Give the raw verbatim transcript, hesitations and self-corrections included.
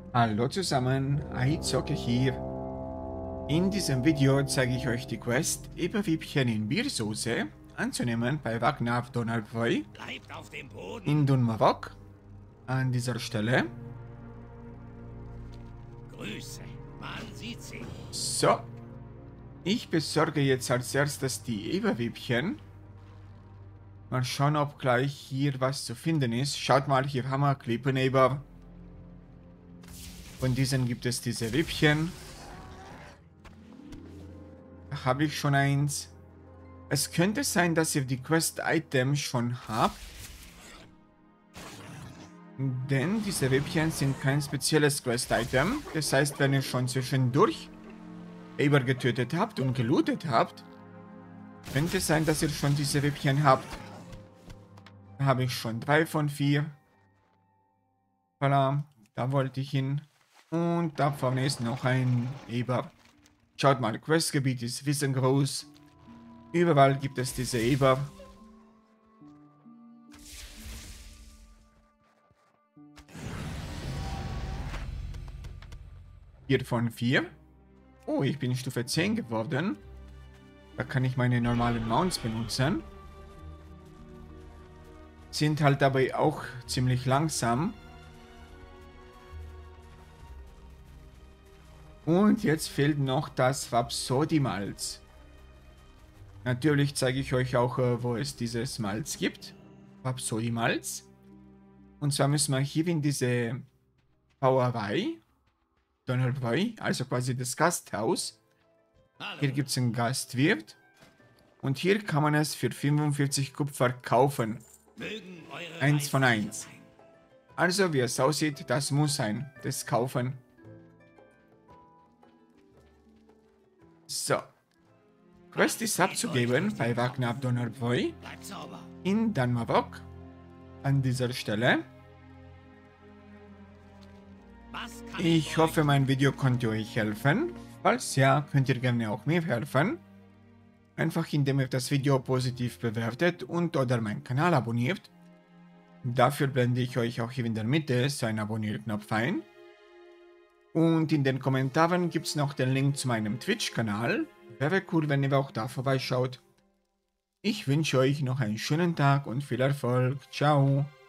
Hallo zusammen, iZocke hier. In diesem Video zeige ich euch die Quest, Eberwiebchen in Biersoße anzunehmen bei Wagner Donalbwoi Bleibt auf dem Boden. in Dunmarok. An dieser Stelle. Grüße, man sieht sich. So, ich besorge jetzt als erstes die Eberwiebchen. Mal schauen, ob gleich hier was zu finden ist. Schaut mal, hier haben wir Klippeneber. Von diesen gibt es diese Wiebchen. Da habe ich schon eins. Es könnte sein, dass ihr die Quest-Items schon habt. Denn diese Wiebchen sind kein spezielles Quest-Item. Das heißt, wenn ihr schon zwischendurch Eber getötet habt und gelootet habt, könnte es sein, dass ihr schon diese Wiebchen habt. Da habe ich schon drei von vier. Voilà, da wollte ich hin. Und da vorne ist noch ein Eber. Schaut mal, Questgebiet ist riesengroß. Überall gibt es diese Eber. Vier von vier. Oh, ich bin Stufe zehn geworden. Da kann ich meine normalen Mounts benutzen. Sind halt dabei auch ziemlich langsam. Und jetzt fehlt noch das Rhapsody-Malz. Natürlich zeige ich euch auch, wo es dieses Malz gibt. Rhapsody-Malz. Und zwar müssen wir hier in diese Brauerei, Donalbwoi, also quasi das Gasthaus. Hallo. Hier gibt es einen Gastwirt. Und hier kann man es für fünfundvierzig Kupfer kaufen. Mögen eure Eins von Reisen eins. sicher sein. Also wie es aussieht, das muss sein. Das kaufen. So. Quest ist abzugeben bei Wagner Donalbwoi Bleibt sauber. in Dunmarok. An dieser Stelle. Was kann Ich euch hoffe, mein Video konnte euch helfen. Falls ja, könnt ihr gerne auch mir helfen. Einfach indem ihr das Video positiv bewertet und oder meinen Kanal abonniert. Dafür blende ich euch auch hier in der Mitte so einen Abonnierknopf ein. Und in den Kommentaren gibt es noch den Link zu meinem Twitch-Kanal. Wäre cool, wenn ihr auch da vorbeischaut. Ich wünsche euch noch einen schönen Tag und viel Erfolg. Ciao.